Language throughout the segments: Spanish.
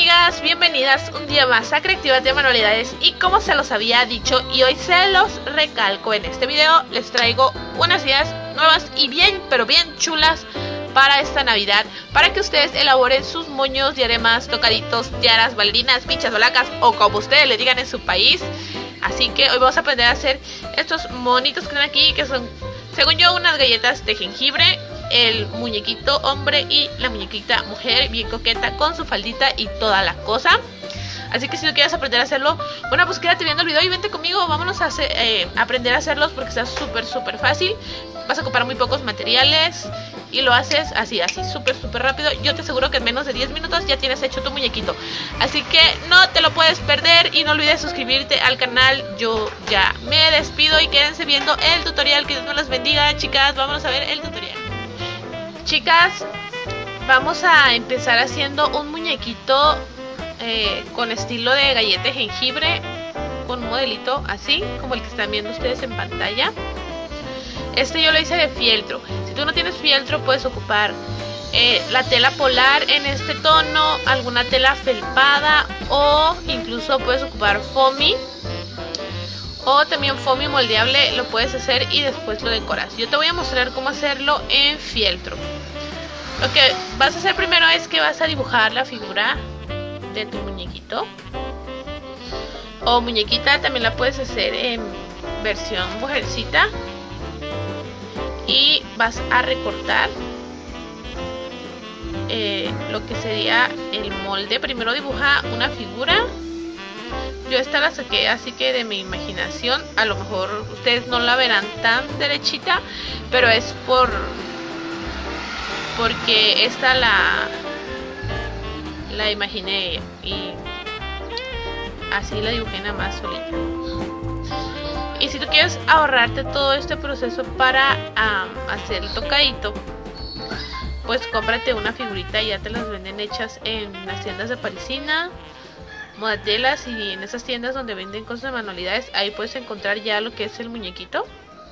amigas, bienvenidas un día más a Creativas de Manualidades. Y como se los había dicho y hoy se los recalco en este video, les traigo unas ideas nuevas y bien, pero bien chulas para esta Navidad, para que ustedes elaboren sus moños, diademas, tocaditos, tiaras, bailarinas, pinchas, balacas o como ustedes le digan en su país. Así que hoy vamos a aprender a hacer estos monitos que están aquí, que son, según yo, unas galletas de jengibre. El muñequito hombre y la muñequita mujer, bien coqueta con su faldita y toda la cosa. Así que si no quieres aprender a hacerlo, bueno, pues quédate viendo el video y vente conmigo. Vámonos a aprender a hacerlos porque está súper fácil. Vas a ocupar muy pocos materiales y lo haces así súper rápido. Yo te aseguro que en menos de 10 minutos ya tienes hecho tu muñequito. Así que no te lo puedes perder y no olvides suscribirte al canal. Yo ya me despido y quédense viendo el tutorial. Que Dios nos las bendiga, chicas. Vámonos a ver el tutorial. Chicas, vamos a empezar haciendo un muñequito con estilo de galleta de jengibre, con un modelito así como el que están viendo ustedes en pantalla. Este yo lo hice de fieltro. Si tú no tienes fieltro, puedes ocupar la tela polar en este tono, alguna tela felpada, o incluso puedes ocupar foamy, o también foamy moldeable. Lo puedes hacer y después lo decoras. Yo te voy a mostrar cómo hacerlo en fieltro. Lo que vas a hacer primero es que vas a dibujar la figura de tu muñequito o muñequita. También la puedes hacer en versión mujercita. Y vas a recortar lo que sería el molde. Primero dibuja una figura. Yo esta la saqué así que de mi imaginación. A lo mejor ustedes no la verán tan derechita, pero es porque esta la imaginé y así la dibujé nada más solita. Y si tú quieres ahorrarte todo este proceso para hacer el tocadito, pues cómprate una figurita y ya te las venden hechas en las tiendas de Parisina, Modatelas, y en esas tiendas donde venden cosas de manualidades. Ahí puedes encontrar ya lo que es el muñequito.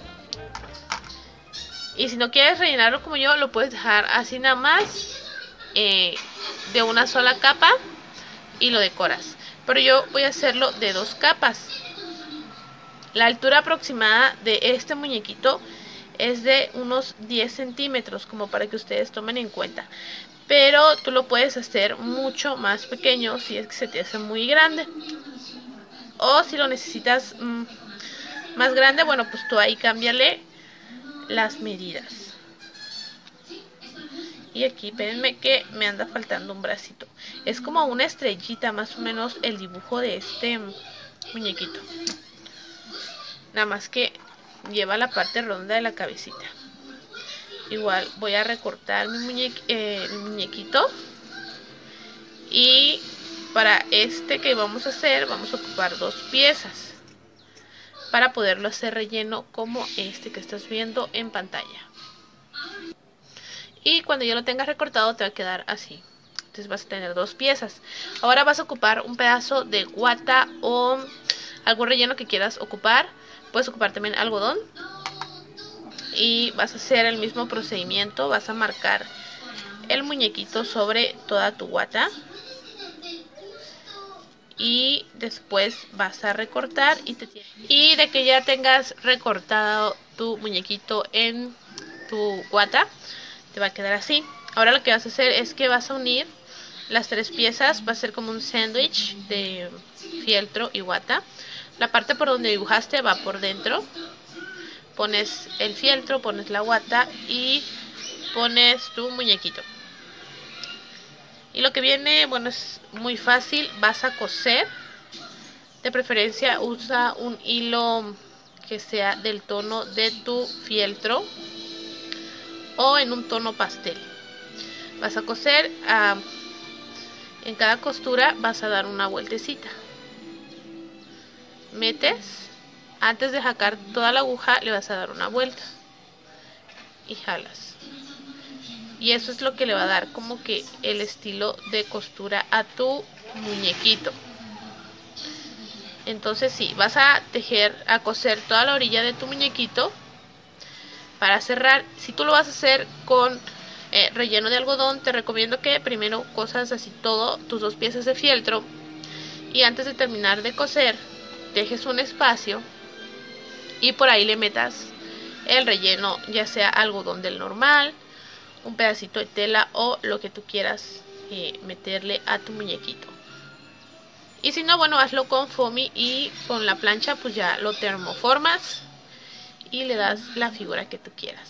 Y si no quieres rellenarlo como yo, lo puedes dejar así nada más, de una sola capa, y lo decoras. Pero yo voy a hacerlo de 2 capas. La altura aproximada de este muñequito es de unos 10 centímetros, como para que ustedes tomen en cuenta. Pero tú lo puedes hacer mucho más pequeño si es que se te hace muy grande. O si lo necesitas más grande, bueno, pues tú ahí cámbiale las medidas. Y aquí, espérenme que me anda faltando un bracito. Es como una estrellita más o menos el dibujo de este muñequito. Nada más que lleva la parte ronda de la cabecita. Igual voy a recortar mi muñequito. Y para este que vamos a hacer, vamos a ocupar 2 piezas para poderlo hacer relleno como este que estás viendo en pantalla. Y cuando ya lo tengas recortado te va a quedar así. Entonces vas a tener 2 piezas. Ahora vas a ocupar un pedazo de guata o algún relleno que quieras ocupar. Puedes ocupar también algodón. Y vas a hacer el mismo procedimiento. Vas a marcar el muñequito sobre toda tu guata. Y después vas a recortar y de que ya tengas recortado tu muñequito en tu guata, te va a quedar así. Ahora lo que vas a hacer es que vas a unir las 3 piezas. Va a ser como un sándwich de fieltro y guata. La parte por donde dibujaste va por dentro. Pones el fieltro, pones la guata y pones tu muñequito. Y lo que viene, bueno, es muy fácil. Vas a coser. De preferencia usa un hilo que sea del tono de tu fieltro o en un tono pastel. Vas a coser, en cada costura vas a dar una vueltecita. Metes, antes de sacar toda la aguja le vas a dar una vuelta y jalas. Y eso es lo que le va a dar como que el estilo de costura a tu muñequito. Entonces sí, vas a coser toda la orilla de tu muñequito para cerrar. Si tú lo vas a hacer con relleno de algodón, te recomiendo que primero cosas así todo, tus 2 piezas de fieltro, y antes de terminar de coser dejes un espacio y por ahí le metas el relleno, ya sea algodón del normal, un pedacito de tela o lo que tú quieras meterle a tu muñequito. Y si no, bueno, hazlo con foamy y con la plancha pues ya lo termoformas y le das la figura que tú quieras.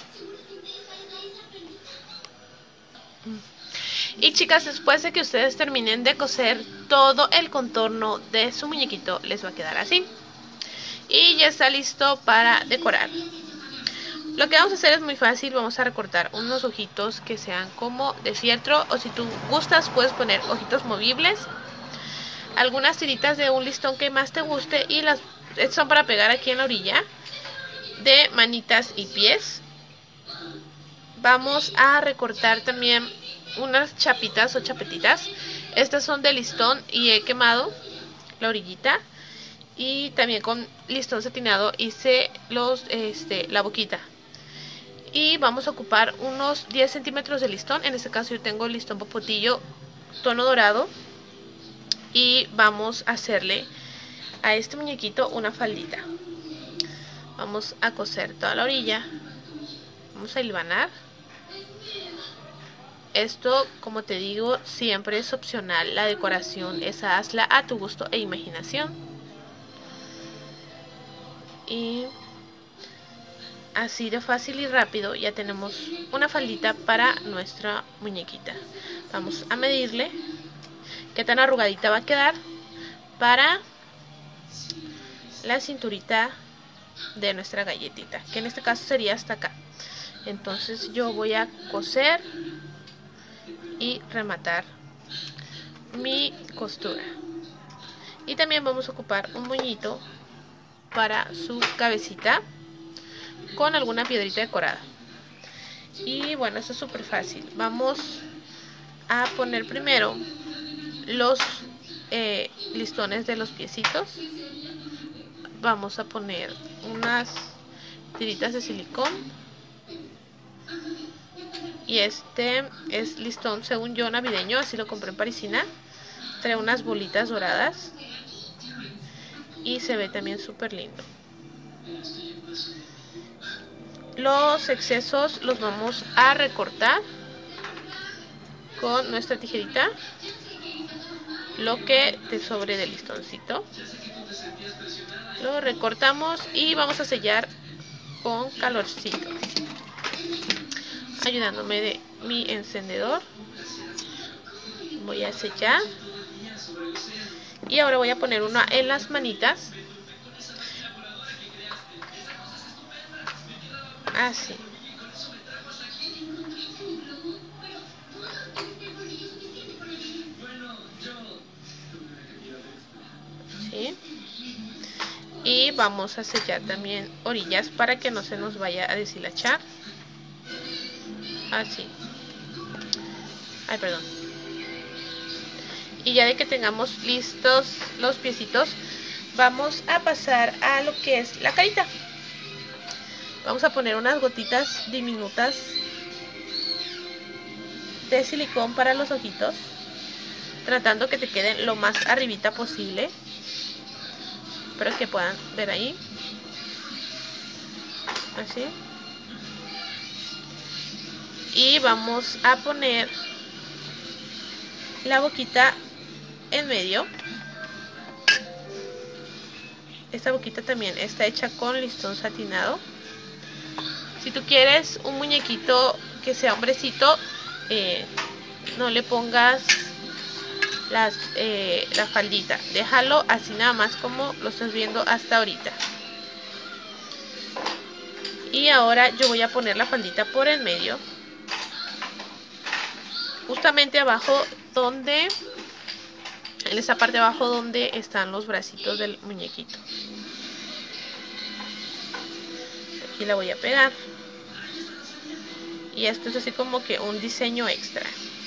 Y chicas, después de que ustedes terminen de coser, todo el contorno de su muñequito les va a quedar así. Y ya está listo para decorar. Lo que vamos a hacer es muy fácil. Vamos a recortar unos ojitos que sean como de fieltro, o si tú gustas puedes poner ojitos movibles, algunas tiritas de un listón que más te guste, y las son para pegar aquí en la orilla de manitas y pies. Vamos a recortar también unas chapitas o chapetitas. Estas son de listón y he quemado la orillita, y también con listón satinado hice la boquita. Y vamos a ocupar unos 10 centímetros de listón. En este caso yo tengo listón popotillo tono dorado, y vamos a hacerle a este muñequito una faldita. Vamos a coser toda la orilla, vamos a hilvanar. Esto, como te digo, siempre es opcional. La decoración esa hazla a tu gusto e imaginación. Y así de fácil y rápido ya tenemos una faldita para nuestra muñequita. Vamos a medirle qué tan arrugadita va a quedar para la cinturita de nuestra galletita, que en este caso sería hasta acá. Entonces yo voy a coser y rematar mi costura. Y también vamos a ocupar un moñito para su cabecita con alguna piedrita decorada. Y bueno, esto es súper fácil. Vamos a poner primero los listones de los piecitos. Vamos a poner unas tiritas de silicón. Y este es listón, según yo, navideño, así lo compré en Parisina. Trae unas bolitas doradas y se ve también súper lindo. Los excesos los vamos a recortar con nuestra tijerita, lo que te sobre del listoncito. Lo recortamos y vamos a sellar con calorcito, ayudándome de mi encendedor. Voy a sellar y ahora voy a poner una en las manitas, así. ¿Sí? Y vamos a sellar también orillas para que no se nos vaya a deshilachar. Así. Ay, perdón. Y ya de que tengamos listos los piecitos, vamos a pasar a lo que es la carita. Vamos a poner unas gotitas diminutas de silicón para los ojitos, tratando que te queden lo más arribita posible. Espero que puedan ver ahí. Así. Y vamos a poner la boquita en medio. Esta boquita también está hecha con listón satinado. Si tú quieres un muñequito que sea hombrecito, no le pongas la faldita. Déjalo así nada más como lo estás viendo hasta ahorita. Y ahora yo voy a poner la faldita por en medio, justamente abajo donde, en esa parte de abajo donde están los bracitos del muñequito. Aquí la voy a pegar. Y esto es así como que un diseño extra.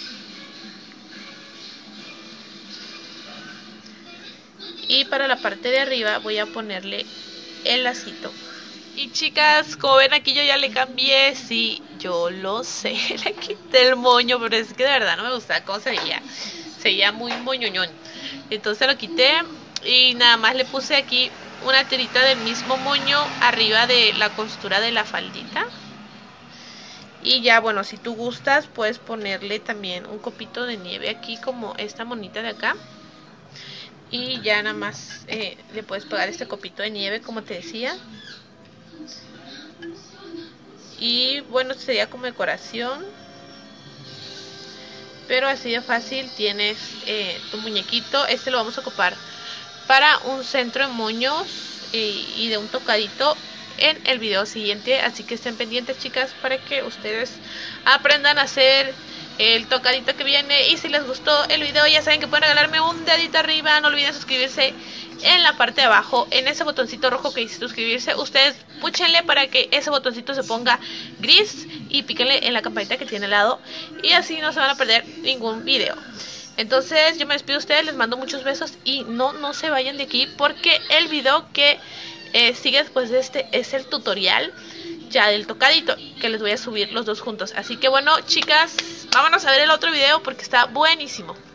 Y para la parte de arriba voy a ponerle el lacito. Y chicas, como ven aquí yo ya le cambié, sí, yo lo sé, le quité el moño, pero es que de verdad no me gustaba cómo se veía. Se veía muy moñoñón. Entonces lo quité y nada más le puse aquí una tirita del mismo moño arriba de la costura de la faldita. Y ya, bueno, si tú gustas puedes ponerle también un copito de nieve aquí como esta monita de acá. Y ya nada más le puedes pegar este copito de nieve como te decía. Y bueno, sería como decoración. Pero así de fácil tienes tu muñequito. Este lo vamos a ocupar para un centro de moños y de un tocadito en el video siguiente. Así que estén pendientes, chicas, para que ustedes aprendan a hacer el tocadito que viene. Y si les gustó el video, ya saben que pueden regalarme un dedito arriba. No olviden suscribirse en la parte de abajo, en ese botoncito rojo que dice suscribirse. Ustedes púchenle para que ese botoncito se ponga gris y píquenle en la campanita que tiene al lado, y así no se van a perder ningún video. Entonces yo me despido de ustedes, les mando muchos besos y no se vayan de aquí, porque el video que sigue después de este es el tutorial ya del tocadito, que les voy a subir los dos juntos. Así que bueno, chicas, vámonos a ver el otro video porque está buenísimo.